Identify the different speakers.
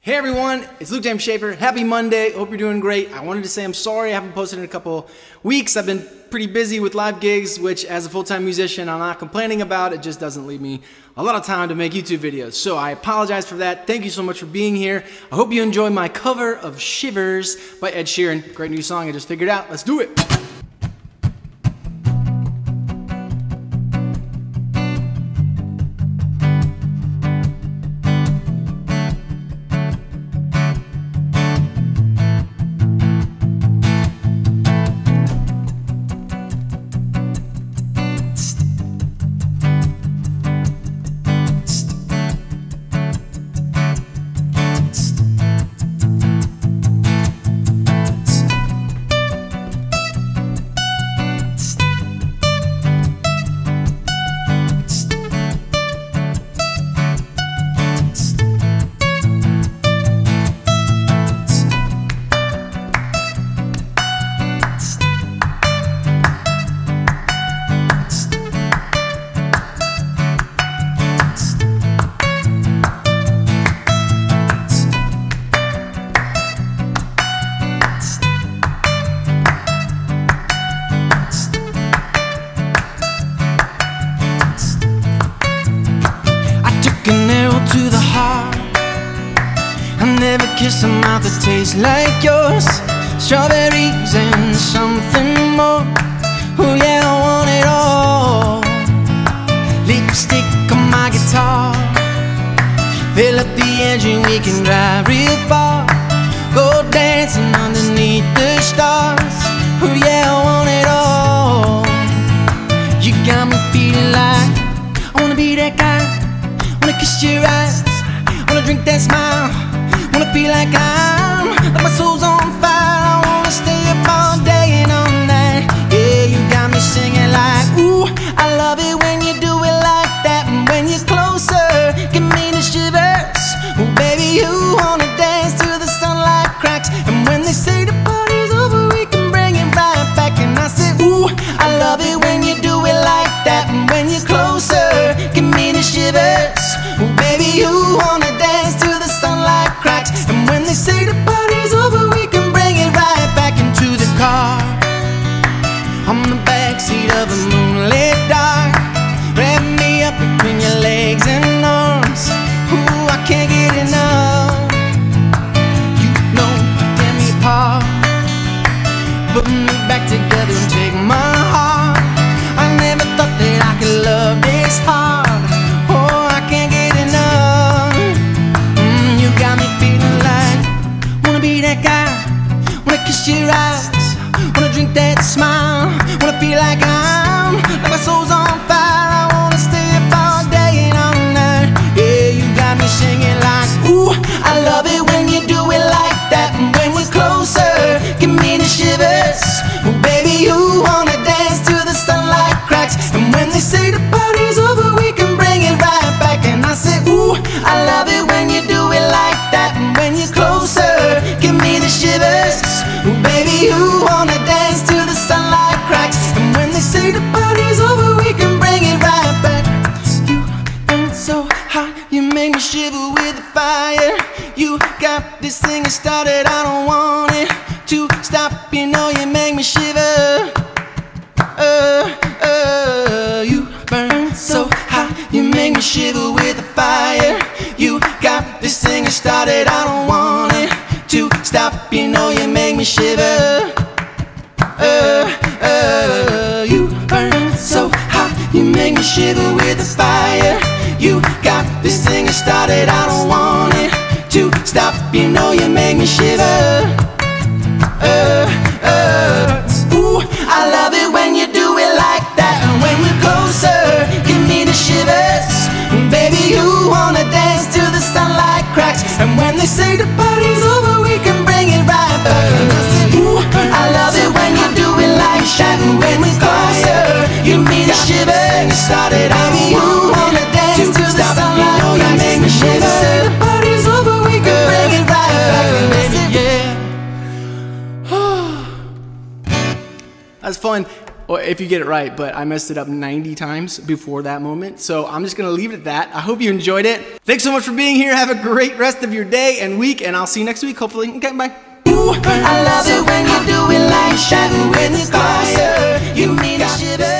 Speaker 1: Hey everyone, it's Luke James Schaefer. Happy Monday. Hope you're doing great. I wanted to say I'm sorry I haven't posted in a couple weeks. I've been pretty busy with live gigs, which as a full-time musician, I'm not complaining about. It just doesn't leave me a lot of time to make YouTube videos. So I apologize for that. Thank you so much for being here. I hope you enjoy my cover of Shivers by Ed Sheeran. Great new song I just figured out. Let's do it. To the heart, I never kissed a mouth that tastes like yours. Strawberries and something more. Oh yeah, I want it all. Lipstick on my guitar, fill up the engine, we can drive real far. Go dancing underneath the stars. Oh yeah, I want it all. You got me feeling like I wanna be that guy. Wanna kiss your eyes, wanna drink that smile, wanna feel like my soul's on fire. I wanna stay up all day and all night. Yeah, you got me singing like, ooh, I love it when you do it like that. And when you're closer, give me the shivers. Oh baby, you wanna dance till the sunlight cracks. And when they say the party's over, we can bring it right back. And I say, ooh, I love it when you do it like that. And when you're closer, give me the shivers. Oh baby, you wanna dance till the sunlight cracks. And when they say the party's over, we can bring it right back into the car. On the backseat of a moonlit dark, wrap me up between your legs and arms. Ooh, I can't get enough. You know you tear me apart, put me back together and take my heart. I never thought that I could love this hard. Oh, I can't get enough. You got me feeling like wanna be that guy, wanna kiss your eyes, wanna drink that smile, wanna feel like my soul's on fire. I wanna stay up all day and all night. Yeah, you got me singing like, ooh, I love it when you do it like that. And when we're closer, give me the shivers. Oh baby, you wanna dance till the sunlight cracks. And when they say the party's over, we can bring it right back. And I say, ooh, I love it when you do it like that. And when you're closer, give me the shivers. Oh baby, you wanna dance till the sunlight cracks. And when they say the party's over, we can bring it right back. You burn so hot, you make me shiver with the fire. You got this thing started, I don't want it to stop. You know you make me shiver. You burn so hot, you make me shiver with the fire. You got this thing started, I don't want it to stop. You know you make me shiver. You burn so hot, you make me shiver with the fire. You got this thing started, I don't want it to stop. You know you make me shiver. Ooh, I love it when you do it like that. And when we're closer, give me the shivers. Baby, you wanna dance till the sunlight cracks. And when they say the party's over, we can bring it right back. And I say, ooh, I love it when you do it like that. And when we're closer, give me the shivers. Started, baby, you wanna dance till the sunlight cracks. You make me shiver. Say the party's over, we can bring it right back. And I say, yeah. That's fun. Or if you get it right, but I messed it up 90 times before that moment. So I'm just gonna leave it at that. I hope you enjoyed it. Thanks so much for being here. Have a great rest of your day and week, and I'll see you next week, hopefully. Okay, bye.
Speaker 2: I love it when you do it like that. When you closer, you mean a shiver.